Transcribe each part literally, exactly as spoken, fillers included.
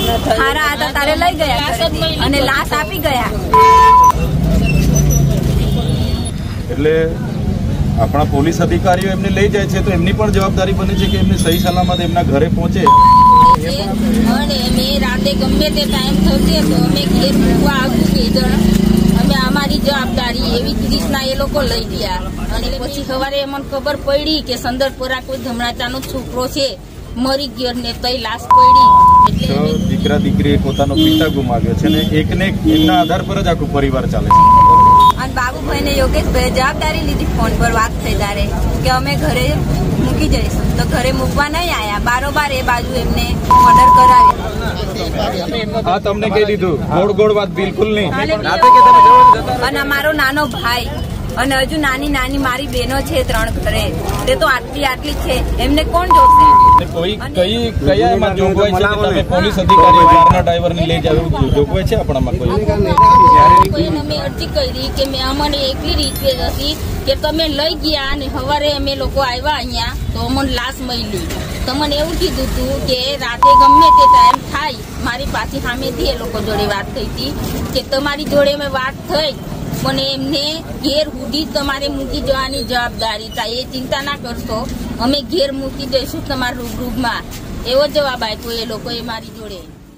હારા હતા તારે લઈ ગયા અને લાશ આપી ગયા. એટલે આપણા પોલીસ અધિકારીઓ એમને લઈ જાય છે તો એમની પણ જવાબદારી બને છે કે એમને સહી સલામત એમના ઘરે પહોંચે. અને અમે રાતે ગમે તે ટાઈમ થશે તો અમે ઘેર મૂકવા આવું કે જણ અમે અમારી જવાબદારી એવી જ રીતના એ લોકો લઈ ગયા. અને પછી સવારે અમને ખબર પડી કે સંદરપુરા કોઈ ધમણાચાનો છોકરો છે મરી ગયો ને તઈ લાશ પડી. એટલે દીકરા દીકરીએ પોતાનો પિતા ગુમાવ્યો છે ને એકને એમના આધાર પર જ આખું પરિવાર ચાલે છે. અને બાબુભાઈ ને યોગેશભાઈ જવાબદારી લીધી. ફોન પર વાત થઈ ત્યારે કે અમે ઘરે મૂકી જઈશું તો ઘરે મૂકવા નહીં આયા. બારોબાર એ બાજુ એમને ઓર્ડર કરાવ્યો. હા તમને કહી દીધું ગોળ ગોળ વાત બિલકુલ નહીં. અને અમારો નાનો ભાઈ અને હજુ નાની નાની મારી બહેનો છે ત્રણ ઘરે તે તો આટલી આટલી છે એમને કોણ જોશે? કોઈ કઈ કયા એમાં જોગવાઈ છે કે તમે પોલીસ અધિકારીઓ કારના ડ્રાઈવરને લઈ જાવ જોગવાઈ છે આપણામાં કોઈ? અમે અરજી કરી કે મેં અમને એકલી રિક્વેસ્ટ હતી કે તમે લઈ ગયા અને સવારે અમે લોકો આવ્યા અહીંયા તો અમને લાશ મળી. તમને એવું કીધું હતું કે રાતે ગમે તે ટાઈમ થાય મારી પાસે સામેથી એ લોકો જોડે વાત થઈ હતી કે તમારી જોડે મેં વાત થઈ મને એમને ઘેર સુધી તમારે મૂકી જવાની જવાબદારી થાય. એ ચિંતા ના કરશો અમે ઘેર મૂકી દઈશું તમારા રૂબરૂમાં એવો જવાબ આપ્યો એ લોકોએ મારી જોડે.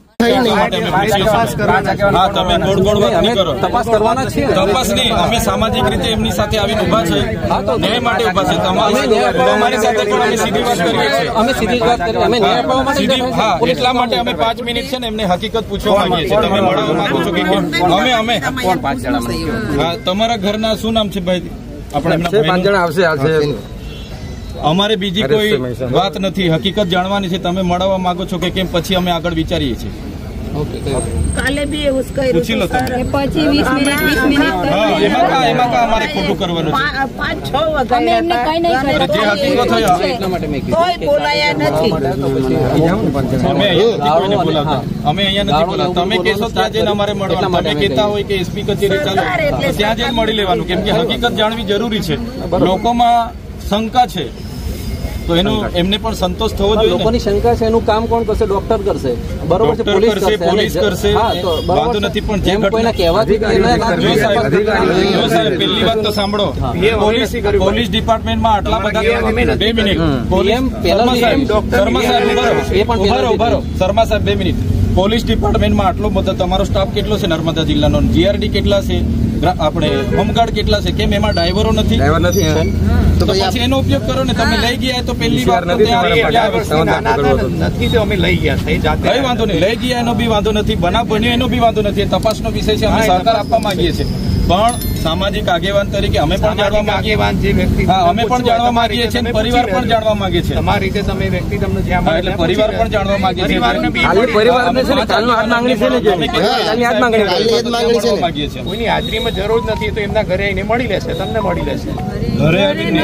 તપાસ નહીં અમે સામાજિક રીતે એમની સાથે આવીને ઉભા છે ન્યાય માટે ઉભા છે. તમારી સાથે પણ અમે સીધી વાત કરીએ છીએ. અમે સીધી વાત કરીએ અમે ન્યાય અપાવવા માટે. હા એટલા માટે અમે પાંચ મિનિટ છે ને એમને હકીકત પૂછવા માંગીએ છીએ. તમે મળવા માંગો છો કે અમે અમે હા તમારા ઘરના શું નામ છે ભાઈ? આપણે પાંચ જણા આવશે આવશે. અમારે બીજી કોઈ વાત નથી, હકીકત જાણવાની છે. તમે મળવા માંગો છો કે કેમ પછી અમે આગળ વિચારીએ છીએ. કાલે બી એવું કર્યું પૂછી લો તમે. પછી વીસ મિનિટ વીસ મિનિટ એમાં કા એમાં કા અમારે ખોટું કરવાનું છે? પાંચ છ વાગે એમને કઈ નહીં જે હકીકત હોય એટલા માટે મેં કીધું. કોઈ બોલાયા નથી. અમે અહીંયા નથી કોઈને બોલાવતા. અમે અહીંયા નથી બોલાવતા. તમે કહેશો ત્યાં જઈને અમારે મળવાનું. તમે કહેતા હોય કે એસપી કચેરી ચાલો ત્યાં જઈને મળી લેવાનું. કેમ કે હકીકત જાણવી જરૂરી છે. લોકોમાં શંકા છે તો એનો એમને પણ સંતોષ થવો જોઈએ. લોકોની શંકા છે એનું કામ કોણ કરશે? ડોક્ટર કરશે, બરોબર છે, પોલીસ કરશે, પોલીસ કરશે. વાંધો નથી પણ જેમ કોઈના કહેવાથી પહેલી વાત તો સાંભળો, પોલીસ પોલીસ ડિપાર્ટમેન્ટમાં આટલા બધા બે મિનિટ શર્મા સાહેબ શર્મા સાહેબ ઉભારો ઉભારો શર્મા સાહેબ બે મિનિટ પોલીસ ડિપાર્ટમેન્ટમાં આટલો બધો તમારો સ્ટાફ કેટલો છે નર્મદા જિલ્લાનો? જીઆરડી કેટલા છે? આપણે હોમગાર્ડ કેટલા છે? કેમ એમાં ડ્રાઈવરો નથી? ડ્રાઈવર નથી તો પછી એનો ઉપયોગ કરો ને. તમે લઈ ગયા તો પહેલી વાર નથી તો અમે લઈ ગયા કઈ વાંધો નહીં. લઈ ગયા એનો બી વાંધો નથી, બનાવ બન્યો એનો બી વાંધો નથી. તપાસનો વિષય છે. અમે સહકાર આપવા માંગીએ છીએ પણ સામાજિક આગેવાન તરીકે અમે પણ જાણવા માંગીએ હા અમે પણ જાણવા માંગીએ છીએ. પરિવાર પણ જાણવા માંગે છે. તમારી રીતે તમે વ્યક્તિ તમને જ્યાં એટલે પરિવાર પણ જાણવા માંગે છે. કોઈની હાજરીમાં જરૂર નથી તો એમના ઘરે આવીને મળી લેશે, તમને મળી લેશે. ઘરે આવીને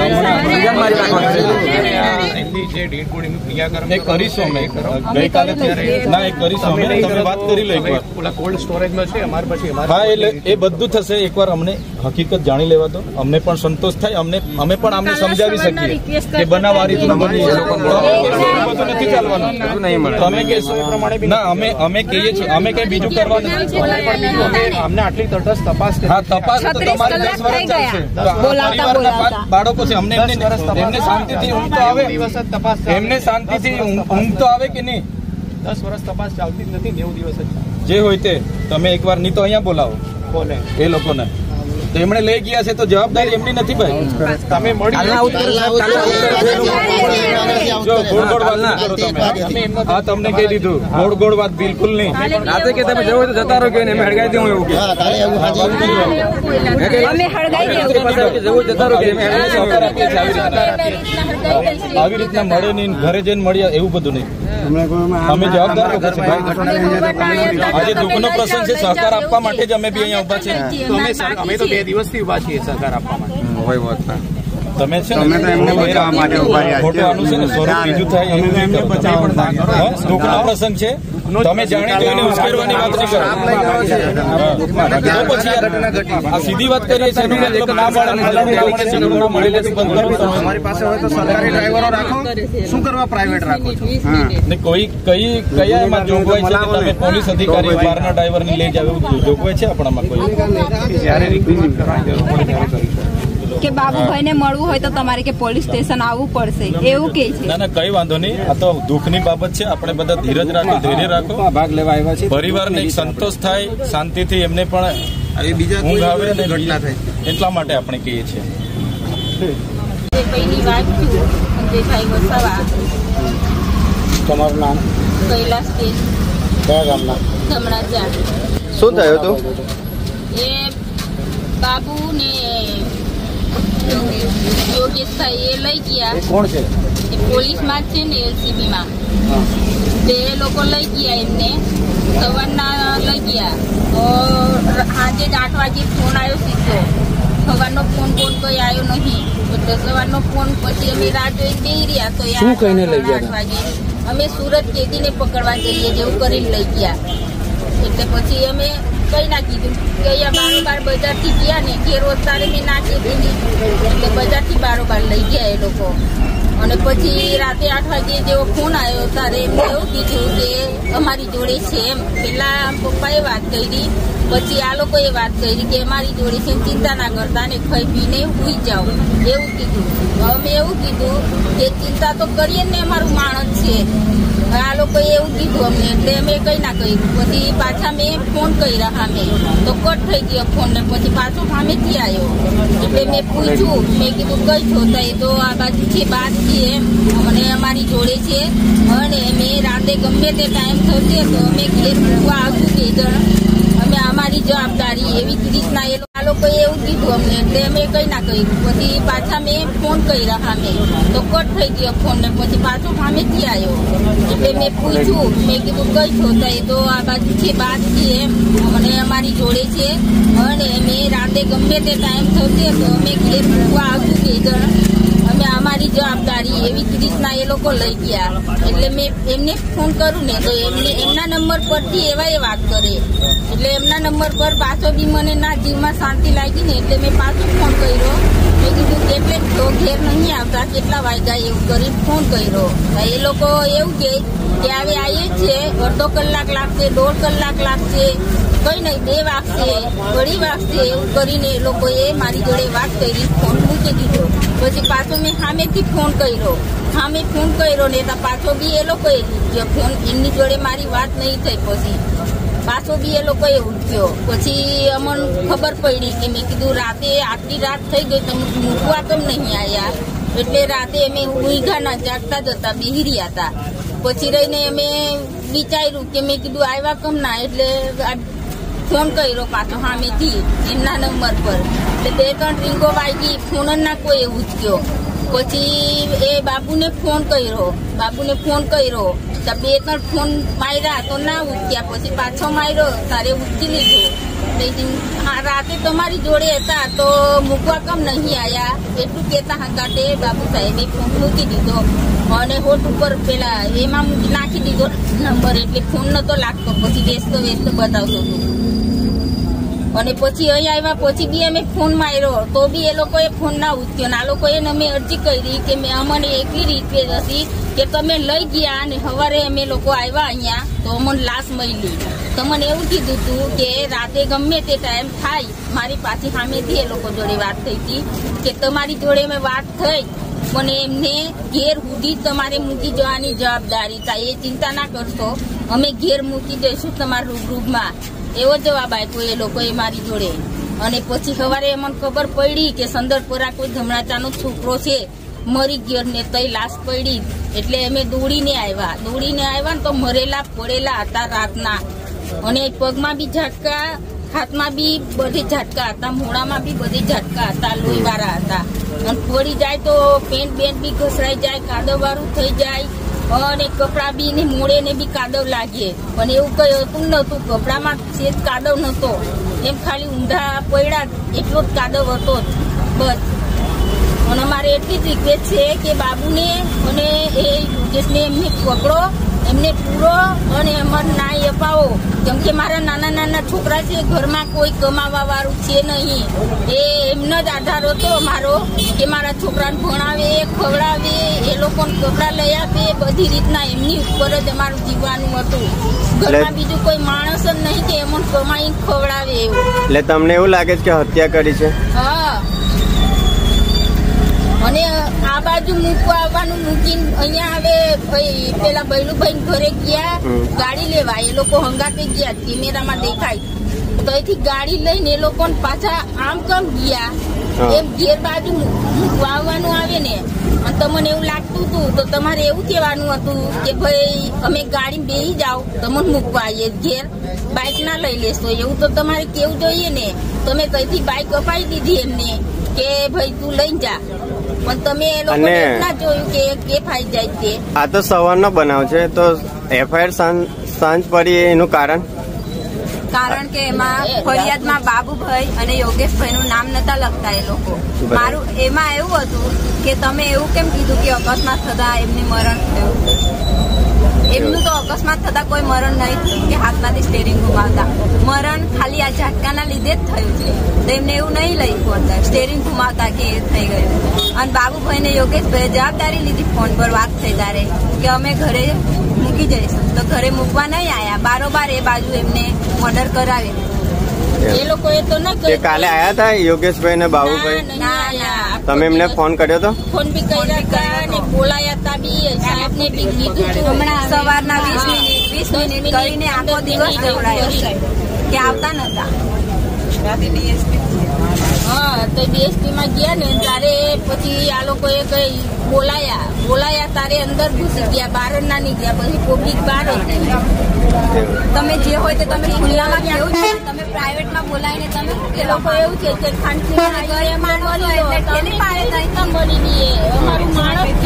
એમની જે ડેડ બોડીનું ક્રિયાકર્મ કરીશું અમે ગઈકાલે ના એ કરીશું અમે. તમે વાત કરી લો એકવાર. ઓલા કોલ્ડ સ્ટોરેજમાં છે અમારે પછી હા એટલે એ બધું થશે. એકવાર અમને હકીકત જાણી લેવા દો, અમને પણ સંતોષ થાય. અમને અમે પણ અમને સમજાવી શકીએ કે બનાવ આ રીતનું બની બધું નથી ચાલવાનું. તમે કહેશો ના અમે અમે કહીએ છીએ અમે કઈ બીજું કરવાનું અમને આટલી તટસ્થ તપાસ હા તપાસ તો તમારી દસ વર્ષ ચાલશે. પરિવારના પાંચ બાળકો છે. અમને એમને શાંતિથી ઊંઘ તો આવે એમને શાંતિથી ઊંઘ તો આવે કે નહીં? દસ વર્ષ તપાસ ચાલતી જ નથી. નેવું દિવસ જ જે હોય તે તમે એકવાર નહીં તો અહીંયા બોલાવો કોને એ લોકોને. તો એમણે લઈ ગયા છે તો જવાબદારી એમની નથી ભાઈ. તમે મળી હા તમને કહી દીધું ગોળ ગોળ વાત બિલકુલ નહીં. રાતે કે તમે જવો તો જતા રહો કે અમે હળગાઈ દઉં એવું કે આવી રીતના મળે નહીં, ઘરે જઈને મળ્યા એવું બધું નહીં. અમે જવાબદાર લોકો છે. આજે દુઃખનો પ્રસંગ છે. સહકાર આપવા માટે જ અમે બી અહીંયા ઉભા છે. અમે તો બે દિવસથી ઉભા છીએ સહકાર આપવા માટે. તમે છે ને ખોટું આનું છે ને સ્વરૂપ બીજું થાય દુઃખનો પ્રસંગ છે. તમે જાણી જોઈને ઉશ્કેરવાની વાત નહીં કરો. આ સીધી વાત કરીએ છીએ એનો મતલબ ના મળે ના મળે મળે તમારી પાસે હોય તો સરકારી ડ્રાઈવરો રાખો, શું કરવા પ્રાઇવેટ રાખો છો? ને કોઈ કઈ કયા એમાં જોગવાઈ છે કે તમે પોલીસ અધિકારી બહારના ડ્રાઈવરની લઈ જાવ એવું જોગવાઈ છે આપણામાં કોઈ? કે બાબુભાઈ ને મળવું હોય તો તમારે કે પોલીસ સ્ટેશન આવવું પડશે એવું કે છે? ના ના કઈ વાંધો નહીં, આ તો દુઃખની બાબત છે. આપણે બધા ધીરજ રાખો, ધૈર્ય રાખો, ભાગ લેવા આવ્યા છે. પરિવારને એક સંતોષ થાય, શાંતિથી એમને પણ ઊંઘ આવે ને ઘટના થાય એટલા માટે આપણે કહીએ છીએ. પહેલી વાત સંજયભાઈ વસાવા. તમારું નામ? કૈલાસ કે કયા ગામના? ધમણાજા. શું થયું હતું? એ બાબુ ને યોગેશભાઈ એ લઈ ગયા. કોણ છે? એ પોલીસમાં જ છે ને, એલસીબી માં. તે લોકો લઈ ગયા એમને સવારના લઈ ગયા. તો સાંજે આઠ વાગે ફોન આવ્યો સીધો. સવારનો ફોન કોણ કોઈ આવ્યો નહીં. એટલે સવારનો ફોન પછી અમે રાહ જોઈ ગઈ રહ્યા. તો શું કહીને લઈ ગયા? આઠ વાગે અમે સુરત કેદીને પકડવા જઈએ જેવું કરીને લઈ ગયા. એટલે પછી અમે કઈ ના કીધું કે અહીંયા બારોબાર બજાર થી ગયા ને ઘેર તારે મેં ના કીધી એટલે બજાર થી બારોબાર લઈ ગયા એ લોકો. અને પછી રાતે આઠ વાગે જેવો ફોન આવ્યો ત્યારે એમને એવું કીધું કે અમારી જોડે છે એમ. પેલા પપ્પાએ વાત કરી, પછી આ લોકોએ વાત કરી કે અમારી જોડે છે, ચિંતા ના કરતા ને ખાઈ પીને સુઈ જાઓ એવું કીધું. અમે એવું કીધું કે ચિંતા તો કરીએ ને, અમારું માણસ છે. આ લોકોએ એવું કીધું અમને એટલે અમે કઈ ના કર્યું. પછી પાછા મેં ફોન કર્યા સામે તો કટ થઈ ગયો ફોન ને પછી પાછો સામેથી આવ્યો. એટલે મેં પૂછ્યું, મેં કીધું કઈ છો? એ તો આ બાજુ છે બાદ છે એમ, મને અમારી જોડે છે અને મેં રાતે ગમે તે ટાઈમ થશે તો અમે ઘેર મૂકવા આવશું બે જણ, અમે અમારી જવાબદારી એવી જ રીતના એ આ લોકોએ એવું કીધું અમને એટલે અમે કઈ ના કર્યું. પછી પાછા મેં ફોન કર્યા સામે તો કટ થઈ ગયો ફોન ને પછી પાછો સામેથી આવ્યો. એટલે મેં પૂછ્યું, મેં કીધું કઈ છો? એ તો આ બાજુ છે બાદ છે એમ, મને અમારી જોડે છે અને મેં રાતે ગમે તે ટાઈમ થશે તો અમે ઘેર મૂકવા આવશું બે જણ, અમે અમારી જવાબદારી એવી જ રીતના એ લોકો લઈ ગયા. એટલે મેં એમને ફોન કરું ને તો એમને એમના નંબર પરથી એવા એ વાત કરે. એટલે એમના નંબર પર પાછો બી મને ના જીવમાં શાંતિ લાગી ને એટલે મેં પાછો ફોન કર્યો. મેં કીધું એટલે તો ઘેર નહીં આવતા, કેટલા વાગ્યા એવું કરી ફોન કર્યો. એ લોકો એવું કે કે હવે આવીએ છીએ, અડધો કલાક લાગશે, દોઢ કલાક લાગશે, કઈ નહીં બે વાગશે, ઘડી વાગશે એવું કરીને એ લોકોએ મારી જોડે વાત કરી, ફોન મૂકી દીધો. પછી પાછો મેં સામેથી ફોન કર્યો, સામે ફોન કર્યો ને પાછો બી એ લોકોએ ફોન એમની જોડે મારી વાત નહીં થઈ. પછી પાછો બી એ લોકોએ ઉઠ્યો. પછી અમને ખબર પડી કે મેં કીધું રાતે આટલી રાત થઈ ગઈ તમે મૂકવા કેમ નહીં આવ્યા? એટલે રાતે અમે ઊંઘા ના જાગતા જ હતા, બેહી રહ્યા હતા. પછી રહીને અમે વિચાર્યું કે મેં કીધું આવ્યા કેમ ના, એટલે ફોન કર્યો પાછો સામેથી એમના નંબર પર. એટલે બે ત્રણ રીંગો વાગી, ફોન ના કોઈ ઉચક્યો. પછી એ બાબુને ફોન કર્યો, બાબુને ફોન કર્યો તો બે ત્રણ ફોન માર્યા તો ના ઉચક્યા. પછી પાછો માર્યો તારે ઉચકી લીધું. રાતે તમારી જોડે હતા તો મૂકવા કેમ નહીં આવ્યા એટલું કેતા હંગાતે બાબુ સાહેબે ફોન મૂકી દીધો અને હોટ ઉપર પેલા એમાં નાખી દીધો નંબર. એટલે ફોન નતો લાગતો. પછી વેચતો વેચતો બતાવતો હતો. અને પછી અહીં આવ્યા પછી બી અમે ફોન માર્યો તો બી એ લોકોએ ફોન ના ઉચક્યો. આ લોકોએ અમે અરજી કરી કે મેં અમને એટલી રીતે હતી કે તમે લઈ ગયા અને સવારે અમે લોકો આવ્યા અહીંયા તો અમને લાશ મળી. તમને એવું કીધું હતું કે રાતે ગમે તે ટાઈમ થાય, મારી પાછી સામેથી એ લોકો જોડે વાત થઈ હતી કે તમારી જોડે મેં વાત થઈ, મને એમને ઘેર સુધી તમારે મૂકી જવાની જવાબદારી થાય, એ ચિંતા ના કરશો, અમે ઘેર મૂકી જઈશું તમારા રૂબરૂમાં. એવો જવાબ આપ્યો એ લોકોએ મારી જોડે. અને પછી સવારે અમને ખબર પડી કે સંદરપુરા કોઈ ધમણાચાનો છોકરો છે મરી ગયો ને તઈ લાશ પડી. એટલે અમે દોડીને આવ્યા દોડીને આવ્યા ને તો મરેલા પડેલા હતા રાતના. અને પગમાં બી ઝાટકા, હાથમાં બી બધે ઝાટકા હતા, મોડામાં બી બધે ઝાટકા હતા, લોહીવાળા હતા. અને પડી જાય તો પેન્ટ બેન્ટ બી ઘસરાઈ જાય, કાદવ વાળું થઈ જાય અને કપડા બી ને મોડે ને બી કાદવ લાગે. પણ એવું કઈ હતું નતું, કપડામાં સેજ કાદવ નતો, એમ ખાલી ઊંધા પડ્યા એટલો જ કાદવ હતો બસ. અને અમારે એટલી જ રિક્વેસ્ટ છે કે બાબુને અને એ યોગેશને એમને પકડો, એમને પૂરો અને અમારે અપાવો, કેમ કે મારા નાના નાના છોકરા છે, ઘરમાં કોઈ કમાવા વાળું છે નહીં. એ એમનો જ આધાર હતો મારો કે મારા છોકરાને ભણાવે, ખવડાવે, એ લોકોને કપડા લઈ આપે, બધી રીતના એમની ઉપર જ અમારું જીવવાનું હતું. ઘરમાં બીજું કોઈ માણસ જ નહીં કે એમને કમાઈને ખવડાવે એવું. એટલે તમને એવું લાગે છે કે હત્યા કરી છે? હા, અને આ બાજુ મૂકવા આવવાનું મૂકીને અહીંયા હવે પેલા બૈલુભાઈ ઘરે ગયા ગાડી લેવા, એ લોકો હંગાતે ગયા, કેમેરામાં દેખાય તો અહીંથી ગાડી લઈને એ લોકો પાછા આમ કેમ ગયા, એમ ઘેર બાજુ મૂકવા આવવાનું આવે ને. અને તમને એવું લાગતું હતું તો તમારે એવું કહેવાનું હતું કે ભાઈ અમે ગાડી બેસી જાઓ, તમને મૂકવા આવીએ ઘેર, બાઇક ના લઈ લેશો, એવું તો તમારે કેવું જોઈએ ને. તમે કઈથી બાઇક અપાઈ દીધી એમને કે ભાઈ તું લઈ જા, પણ તમે એ લોકો ના જોયું કે કે ફાઈ જાય છે. આ તો સવારનો બનાવ છે, તો એફઆઈઆર સાંજ પડી એનું કારણ કારણ કે એમાં ફરિયાદમાં બાબુભાઈ અને યોગેશભાઈ નું નામ નતા લખતા એ લોકો. મારું એમાં એવું હતું કે તમે એવું કેમ કીધું કે અકસ્માત થતા એમની મરણ થયું. એમનું તો અકસ્માત થતા કોઈ મરણ નહીં કે હાથમાંથી સ્ટેરિંગ ઘુમાવતા, મરણ ખાલી આ ઝટકાના લીધે જ થયું છે. તો એમને એવું નહીં લઈ પડતા સ્ટેરિંગ ઘુમાવતા કે એ થઈ ગયું. અને બાબુભાઈ ને યોગેશભાઈ જવાબદારી લીધી, ફોન પર વાત થઈ તારે કે અમે ઘરે મૂકી જઈશું, તો ઘરે મૂકવા નહીં આયા, બારોબાર એ બાજુ એમને મર્ડર કરાવી. એ લોકો એ તો ના કાલે આયા હતા યોગેશભાઈ ને બાબુભાઈ? તમે એમને ફોન કર્યો તો? ફોન બી કર્યા હતા ને બોલાયા હતા બી, સાહેબ ને બી કીધું હમણાં સવારના વીસ મિનિટ વીસ મિનિટ કરીને આખો દિવસ દોડાયો કે આવતા નતા. હા, તો ડીએસપી માં ગયા ને ત્યારે પછી આ લોકો એ કઈ બોલાયા બોલાયા તારે અંદર ઘુસી ગયા, બહાર ના નીકળ્યા, પછી પબ્લિક બહાર હતી. તમે જે હોય તે તમે ખુલ્લામાં કેવું છે, તમે પ્રાઇવેટમાં બોલાવીને તમે એ લોકો એવું છે કે ખાનગી ઘરે માણસ મળી દઈએ, અમારું માણસ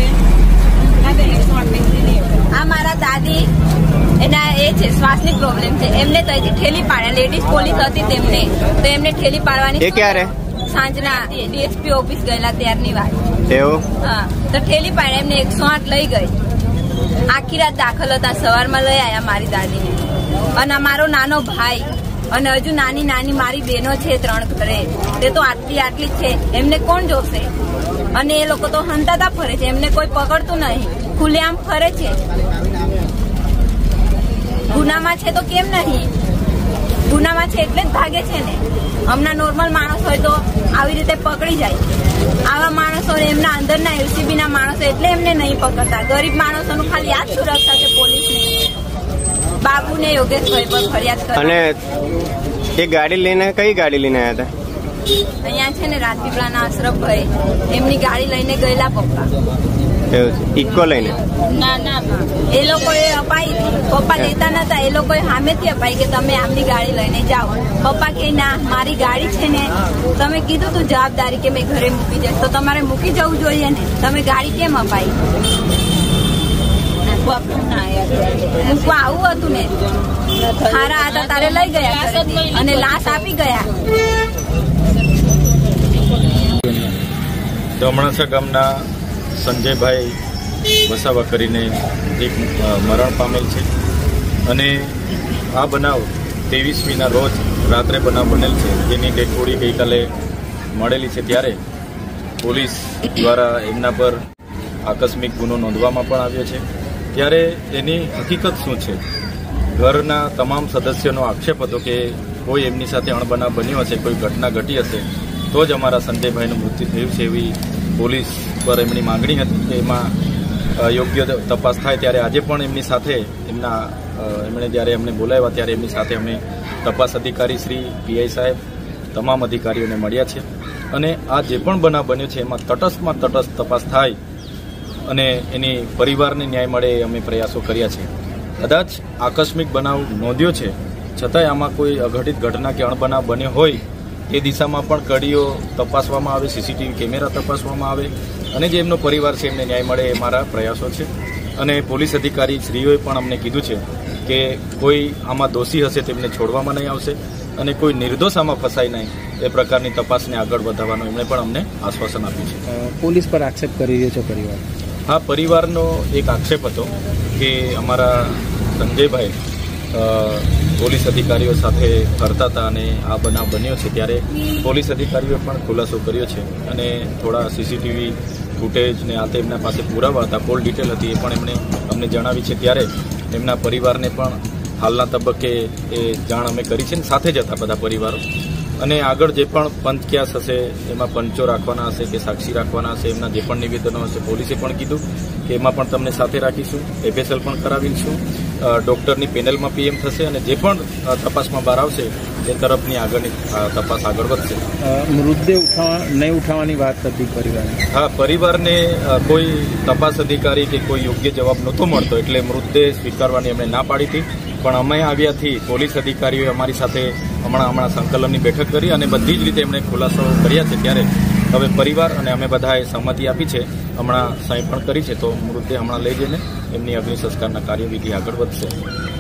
આ મારા દાદી એના એ છે શ્વાસની પ્રોબ્લેમ છે, એમને ત્યાંથી ઠેલી પાડ્યા. લેડીઝ પોલીસ હતી તેમને, તો એમને ઠેલી પાડવાની. એ ક્યારે? સાંજના ડીએસપી ઓફિસ ગયેલા ત્યારની વાત. એવું? હા, તો ઠેલી પાડ્યા, એમને એકસો આઠ લઈ ગઈ. આખી રાત દાખલ હતા, સવારમાં લઈ આવ્યા મારી દાદીને. અને મારો નાનો ભાઈ અને હજુ નાની નાની મારી બહેનો છે ત્રણ ઘરે, તે તો આટલી આટલી જ છે, એમને કોણ જોશે? અને એ લોકો તો હંતાતા ફરે છે, એમને કોઈ પકડતું નહીં, ખુલ્લેઆમ ફરે છે. ગુનામાં છે તો કેમ નહીં? ગુનામાં છે એટલે જ ભાગે છે ને. હમણાં નોર્મલ માણસ હોય તો આવી રીતે પકડી જાય. આવા માણસો એમના અંદરના એલસીબી ના માણસો એટલે એમને નહીં પકડતા. ગરીબ માણસોનું ખાલી આ જ સુરક્ષા છે પોલીસની. બાબુને યોગેશભાઈ પર ફરિયાદ કરી. અને એ ગાડી લઈને કઈ ગાડી લઈને આવ્યા હતા? અહીંયા છે ને રાજપીપળાના અશરફભાઈ, એમની ગાડી લઈને ગયેલા પપ્પા. ઇકો લઈને? ના ના, એ લોકોએ અપાઈ હતી, પપ્પા લેતા નતા, એ લોકોએ સામેથી અપાઈ કે તમે આમની ગાડી લઈને જાઓ. પપ્પા કે ના, મારી ગાડી છે ને, તમે કીધું તું જવાબદારી કે મેં ઘરે મૂકી જાય, તો તમારે મૂકી જવું જોઈએ ને, તમે ગાડી કેમ અપાઈ? મૂકવા આવું હતું ને, સારા હતા તારે લઈ ગયા અને લાશ આપી ગયા. દમણાસા ગામના સંજયભાઈ વસાવા કરીને એક મરણ પામેલ છે અને આ બનાવ ત્રેવીસમીના રોજ રાત્રે બનાવ બનેલ છે, જેની ડેડ બોડી ગઈકાલે મળેલી છે. ત્યારે પોલીસ દ્વારા એમના પર આકસ્મિક ગુનો નોંધવામાં પણ આવ્યો છે. ત્યારે એની હકીકત શું છે? ઘરના તમામ સદસ્યોનો આક્ષેપ હતો કે કોઈ એમની સાથે અણબનાવ બન્યો હશે, કોઈ ઘટના ઘટી હશે, તો જ અમારા સંજયભાઈનું મૃત્યુ થયું છે એવી પોલીસ પર એમની માંગણી હતી કે એમાં યોગ્ય તપાસ થાય. ત્યારે આજે પણ એમની સાથે એમના એમણે જ્યારે અમને બોલાવ્યા ત્યારે એમની સાથે અમે તપાસ અધિકારી શ્રી પીઆઈ સાહેબ તમામ અધિકારીઓને મળ્યા છે અને આ જે પણ બનાવ બન્યો છે એમાં તટસ્થમાં તટસ્થ તપાસ થાય અને એની પરિવારને ન્યાય મળે એ અમે પ્રયાસો કર્યા છે. કદાચ આકસ્મિક બનાવ નોંધ્યો છે છતાંય આમાં કોઈ અઘટિત ઘટના કે અણબનાવ બન્યો હોય એ દિશામાં પણ કડીઓ તપાસવામાં આવે, સીસીટીવી કેમેરા તપાસવામાં આવે અને જે એમનો પરિવાર છે એમને ન્યાય મળે એ મારા પ્રયાસો છે. અને પોલીસ અધિકારી શ્રીઓએ પણ અમને કીધું છે કે કોઈ આમાં દોષી હશે તેમને છોડવામાં નહીં આવશે અને કોઈ નિર્દોષ આમાં ફસાય નહીં એ પ્રકારની તપાસને આગળ વધારવાનું એમણે પણ અમને આશ્વાસન આપ્યું છે. પોલીસ પર આક્ષેપ કરી રહ્યો છે પરિવાર? હા, પરિવારનો એક આક્ષેપ હતો કે અમારા સંજયભાઈ પોલીસ અધિકારીઓ સાથે ફરતા હતા અને આ બનાવ બન્યો છે ત્યારે પોલીસ અધિકારીઓએ પણ ખુલાસો કર્યો છે અને થોડા સીસીટીવી ફૂટેજ ને આ તેમના પાસે પુરાવા હતા, કોલ ડિટેલ હતી, એ પણ એમણે અમને જણાવી છે. ત્યારે એમના પરિવારને પણ હાલના તબક્કે એ જાણ અમે કરી છે ને સાથે જ હતા બધા પરિવારો. અને આગળ જે પણ પંચક્યાસ હશે એમાં પંચો રાખવાના હશે કે સાક્ષી રાખવાના હશે, એમના જે પણ નિવેદનો હશે પોલીસે પણ કીધું કે એમાં પણ તમને સાથે રાખીશું, એફએસએલ પણ કરાવીશું, ડોક્ટરની પેનલમાં પીએમ થશે અને જે પણ તપાસમાં બહાર આવશે એ તરફની આગળની તપાસ આગળ વધશે. મૃતદેહ ઉઠાવવા નહીં ઉઠાવવાની વાત હતી પરિવારને. હા, પરિવારને કોઈ તપાસ અધિકારી કે કોઈ યોગ્ય જવાબ નહોતો મળતો એટલે મૃતદેહ સ્વીકારવાની એમણે ના પાડી હતી. પણ અમે આવ્યાથી પોલીસ અધિકારીઓએ અમારી સાથે હમણાં હમણાં સંકલનની બેઠક કરી અને બધી જ રીતે એમણે ખુલાસાઓ કર્યા છે. ત્યારે હવે પરિવાર અને અમે બધાએ સહમતિ આપી છે, હમણાં સહી પણ કરી છે, તો મૃતદેહ હમણાં લઈ જઈને એમની અગ્નિ સંસ્કારના કાર્યવિધિ આગળ વધશે.